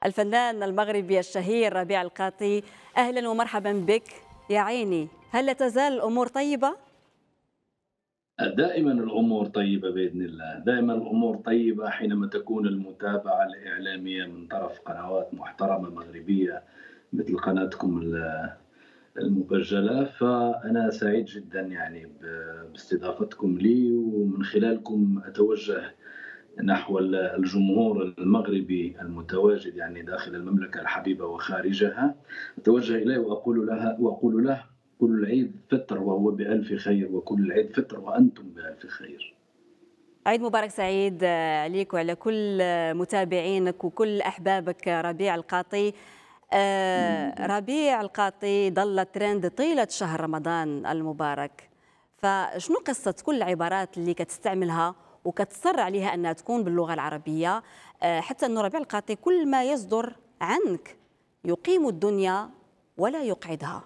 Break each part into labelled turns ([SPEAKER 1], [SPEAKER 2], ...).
[SPEAKER 1] الفنان المغربي الشهير ربيع القاطي، أهلا ومرحبا بك. يا عيني، هل لا تزال الأمور طيبة؟
[SPEAKER 2] دائما الأمور طيبة بإذن الله، دائما الأمور طيبة حينما تكون المتابعة الإعلامية من طرف قنوات محترمة مغربية مثل قناتكم المبجلة. فأنا سعيد جدا يعني باستضافتكم لي، ومن خلالكم أتوجه نحو الجمهور المغربي المتواجد يعني داخل المملكة الحبيبة وخارجها. أتوجه إليه وأقول له كل العيد فطر وهو بألف خير، وكل العيد فطر وأنتم بألف خير.
[SPEAKER 1] عيد مبارك سعيد عليك وعلى كل متابعينك وكل أحبابك ربيع القاطي. ربيع القاطي ظل ترند طيلة شهر رمضان المبارك، فشنو قصة كل العبارات اللي كتستعملها وكتصر عليها أنها تكون باللغة العربية، حتى أنه ربيع القاطي كل ما يصدر عنك يقيم الدنيا ولا يقعدها؟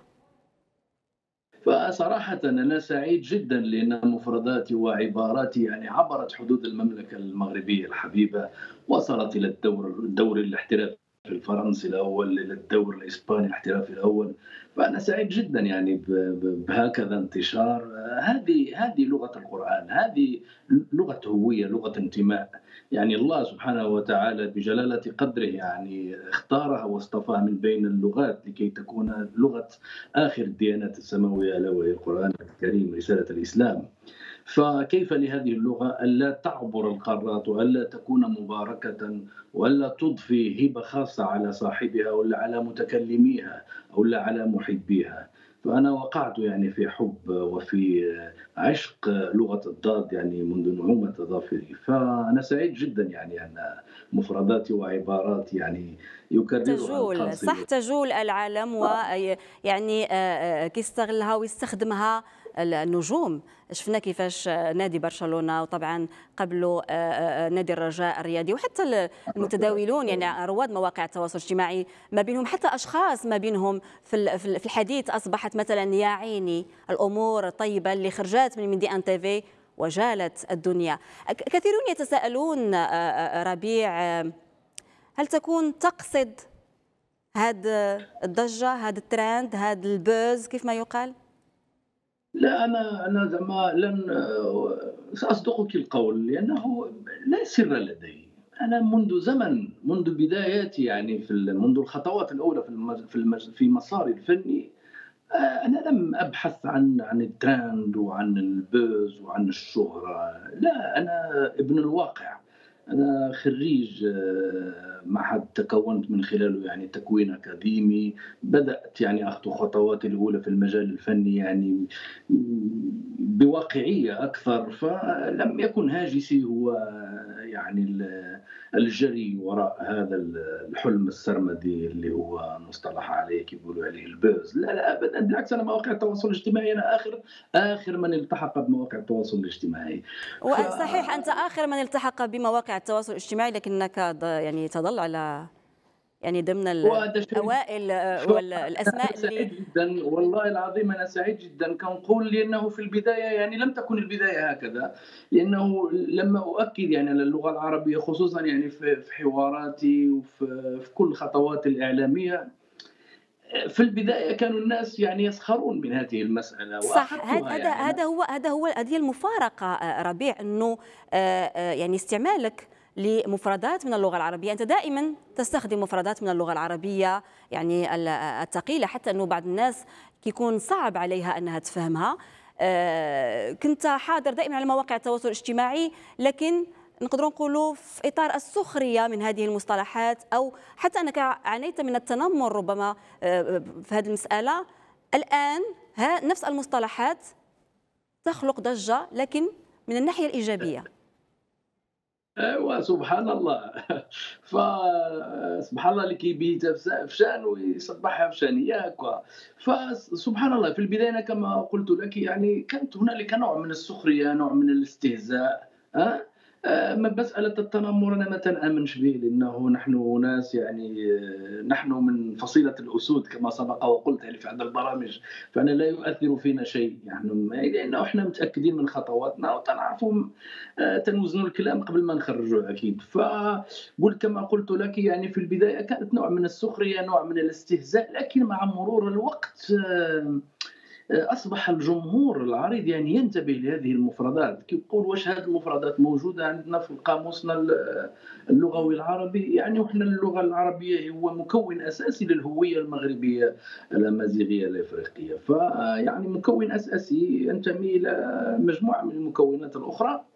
[SPEAKER 2] فصراحة أنا سعيد جدا لأن مفرداتي وعباراتي يعني عبرت حدود المملكة المغربية الحبيبة، وصلت إلى الدوري الاحترافي الفرنسي الأول، إلى الدوري الإسباني الاحترافي الأول. فأنا سعيد جدا يعني بهكذا انتشار. هذه لغة القرآن، هذه لغة هوية، لغة انتماء. يعني الله سبحانه وتعالى بجلالة قدره يعني اختارها واصطفاها من بين اللغات لكي تكون لغة آخر الديانات السماوية، ألا وهي القرآن الكريم رسالة الإسلام. فكيف لهذه اللغة ألا تعبر القارات، وألا تكون مباركة، وألا تضفي هبة خاصة على صاحبها ولا على متكلميها ولا على محبيها. فأنا وقعت يعني في حب وفي عشق لغة الضاد يعني منذ نعومة أظافري. فأنا سعيد جدا يعني أن مفرداتي وعباراتي يعني يكررها
[SPEAKER 1] تجول صح،
[SPEAKER 2] القاصي.
[SPEAKER 1] تجول العالم ويعني كيستغلها ويستخدمها النجوم. شفنا كيفاش نادي برشلونة، وطبعا قبله نادي الرجاء الرياضي، وحتى المتداولون يعني رواد مواقع التواصل الاجتماعي، ما بينهم حتى أشخاص ما بينهم في الحديث أصبحت مثلا يا عيني الأمور الطيبة اللي خرجت من ميدي ان تيفي وجالت الدنيا. كثيرون يتساءلون ربيع، هل تكون تقصد هاد الضجة، هاد الترند، هاد البوز كيف ما يقال؟
[SPEAKER 2] لا، أنا زعما لن سأصدقك القول، لأنه لا سر لدي. أنا منذ زمن، منذ بداياتي يعني منذ الخطوات الأولى في مساري الفني. أنا لم أبحث عن الtrend وعن الbuzz وعن الشهرة. لا، أنا ابن الواقع. أنا خريج معهد تكوّنت من خلاله يعني تكوين أكاديمي. بدأت يعني أخطو خطواتي الأولى في المجال الفني يعني بواقعية أكثر. فلم يكن هاجسي هو يعني الجري وراء هذا الحلم السرمدي اللي هو مصطلح عليه يقولوا عليه البوز. لا لا ابدا، بالعكس انا مواقع التواصل الاجتماعي انا اخر من التحق بمواقع التواصل الاجتماعي. ف
[SPEAKER 1] وصحيح أنت آخر من التحق بمواقع التواصل الاجتماعي، لكنك يعني تظل على يعني ضمن
[SPEAKER 2] وهذا شيء.
[SPEAKER 1] الأوائل
[SPEAKER 2] فأنا
[SPEAKER 1] والأسماء اللي
[SPEAKER 2] سعيد جدا، والله العظيم أنا سعيد جدا كنقول، لأنه في البداية يعني لم تكن البداية هكذا. لأنه لما أؤكد يعني على اللغة العربية خصوصا يعني في حواراتي في كل خطواتي الإعلامية، في البداية كانوا الناس يعني يسخرون من هذه المسألة
[SPEAKER 1] صح.
[SPEAKER 2] وأخذتها يعني أنا.
[SPEAKER 1] هذا هو هذه المفارقة ربيع، أنه يعني استعمالك لمفردات من اللغة العربية، أنت دائما تستخدم مفردات من اللغة العربية يعني الثقيلة، حتى أنه بعض الناس كيكون صعب عليها أنها تفهمها. كنت حاضر دائما على مواقع التواصل الاجتماعي، لكن نقدروا نقولوا في إطار السخرية من هذه المصطلحات، أو حتى أنك عانيت من التنمر ربما في هذه المسألة. الآن نفس المصطلحات تخلق ضجة، لكن من الناحية الإيجابية.
[SPEAKER 2] وسبحان الله. فسبحان الله اللي كيبيت في شأن ويصبحها في شأن ياك. فسبحان الله في البداية أنا كما قلت لك يعني كانت هنالك نوع من السخرية، نوع من الاستهزاء. مسألة التنمر أنا ما تنآمنش به، لأنه نحن ناس يعني نحن من فصيلة الأسود كما سبق وقلت يعني في إحدى البرامج، فأنا لا يؤثر فينا شيء، نحن لأنه إحنا متأكدين من خطواتنا وتنعرفوا تنوزنوا الكلام قبل ما نخرجوه أكيد. فقلت كما قلت لك يعني في البداية كانت نوع من السخرية، نوع من الاستهزاء، لكن مع مرور الوقت أصبح الجمهور العريض يعني ينتبه لهذه المفردات، كيقول واش هذه المفردات موجودة عندنا في قاموسنا اللغوي العربي، يعني وإحنا اللغة العربية هو مكون أساسي للهوية المغربية الأمازيغية الإفريقية، فيعني مكون أساسي ينتمي إلى مجموعة من المكونات الأخرى.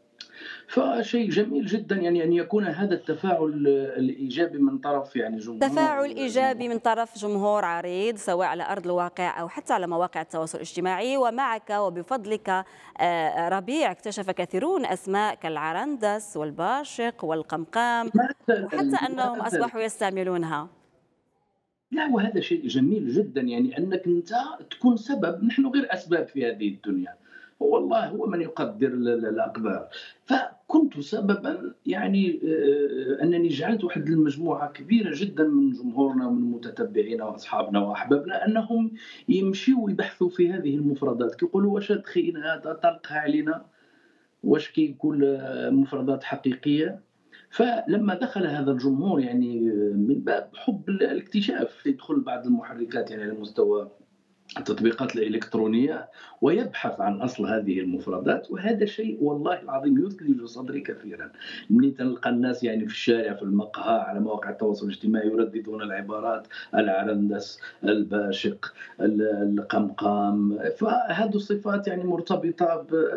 [SPEAKER 2] فشيء جميل جدًا يعني أن يكون هذا التفاعل الإيجابي من طرف يعني جمهور
[SPEAKER 1] تفاعل إيجابي من طرف جمهور عريض سواء على أرض الواقع أو حتى على مواقع التواصل الاجتماعي، ومعك وبفضلك ربيع اكتشف كثيرون أسماء كالعرندس والباشق والقمقام،
[SPEAKER 2] مثلًا،
[SPEAKER 1] وحتى أنهم
[SPEAKER 2] مثلًا
[SPEAKER 1] أصبحوا يستعملونها.
[SPEAKER 2] لا وهذا شيء جميل جدًا، يعني أنك أنت تكون سبب، نحن غير أسباب في هذه الدنيا، هو الله هو من يقدر الأقدار، فكنت سببًا يعني أنني جعلت واحد المجموعة كبيرة جدًا من جمهورنا ومن متتبعينا وأصحابنا وأحبابنا أنهم يمشيوا ويبحثوا في هذه المفردات، كيقولوا واش هاد خاين هذا طلقها علينا، واش كيقول مفردات حقيقية. فلما دخل هذا الجمهور يعني من باب حب الاكتشاف يدخل بعض المحركات يعني على مستوى التطبيقات الإلكترونية ويبحث عن أصل هذه المفردات، وهذا شيء والله العظيم يثلج صدري كثيرا. ملي تلقى الناس يعني في الشارع في المقهى على مواقع التواصل الاجتماعي يرددون العبارات العرندس الباشق القمقام، فهذه الصفات يعني مرتبطة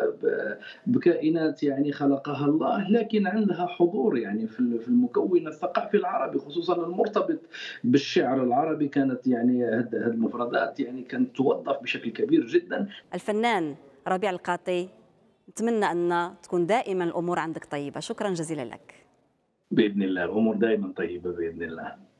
[SPEAKER 2] بكائنات يعني خلقها الله، لكن عندها حضور يعني في المكون الثقافي العربي خصوصا المرتبط بالشعر العربي. كانت يعني هذه المفردات يعني كانت توظف بشكل كبير جدا.
[SPEAKER 1] الفنان ربيع القاطي، نتمنى أن تكون دائما الأمور عندك طيبة. شكرا جزيلا لك.
[SPEAKER 2] باذن الله الامور دائما طيبه باذن الله.